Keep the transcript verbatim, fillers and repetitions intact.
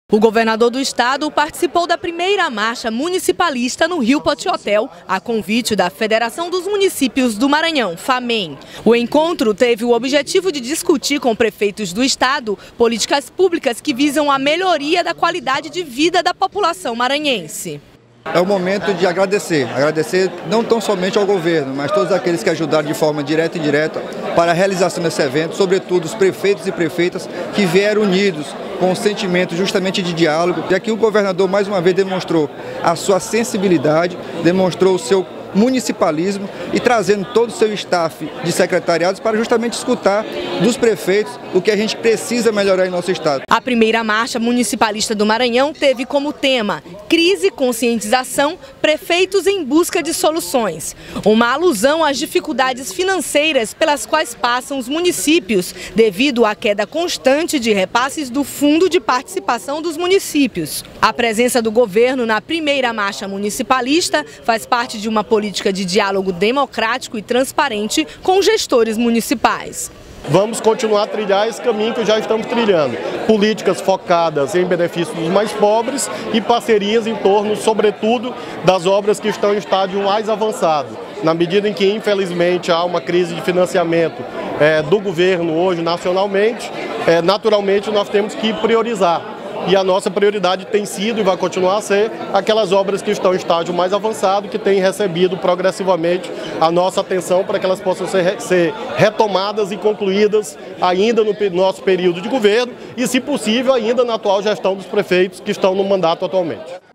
O governador do estado participou da primeira marcha municipalista no Rio Pote Hotel, a convite da Federação dos Municípios do Maranhão, FAMEM. O encontro teve o objetivo de discutir com prefeitos do estado políticas públicas que visam a melhoria da qualidade de vida da população maranhense. É o momento de agradecer, agradecer não tão somente ao governo, mas todos aqueles que ajudaram de forma direta e indireta para a realização desse evento, sobretudo os prefeitos e prefeitas que vieram unidos com o sentimento justamente de diálogo. E aqui o governador mais uma vez demonstrou a sua sensibilidade, demonstrou o seu municipalismo e trazendo todo o seu staff de secretariados para justamente escutar dos prefeitos o que a gente precisa melhorar em nosso estado. A primeira marcha municipalista do Maranhão teve como tema Crise e Conscientização, prefeitos em busca de soluções. Uma alusão às dificuldades financeiras pelas quais passam os municípios devido à queda constante de repasses do Fundo de Participação dos Municípios. A presença do governo na primeira marcha municipalista faz parte de uma política de diálogo democrático e transparente com gestores municipais. Vamos continuar a trilhar esse caminho que já estamos trilhando. Políticas focadas em benefício dos mais pobres e parcerias em torno, sobretudo, das obras que estão em estágio mais avançado. Na medida em que, infelizmente, há uma crise de financiamento é, do governo hoje nacionalmente, é, naturalmente nós temos que priorizar. E a nossa prioridade tem sido e vai continuar a ser aquelas obras que estão em estágio mais avançado, que têm recebido progressivamente a nossa atenção para que elas possam ser, ser retomadas e concluídas ainda no nosso período de governo e, se possível, ainda na atual gestão dos prefeitos que estão no mandato atualmente.